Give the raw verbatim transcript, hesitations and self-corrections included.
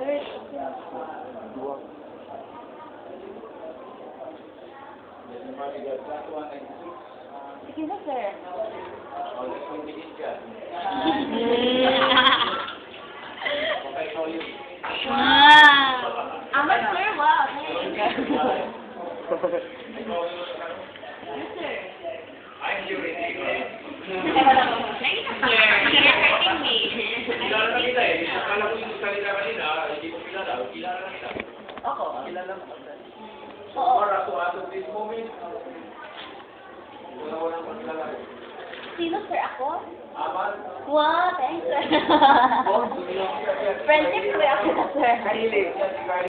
Sir, sige na, sir. Wow! Ama, sir, wow. Yes, sir. I'm doing it. Thank you, sir. You're hurting me. Kilala na kita eh. Akala ko yung salita kanina, hindi ko kilala. Kilala na kita. Ako? Kilala mo. Oo. Or as of this moment, wala wala akong kilala ko. Sino, sir? Ako? Aman. Wow, thanks, sir. Oh, hindi lang siya. Friendship ko ako na, sir. Kahilig.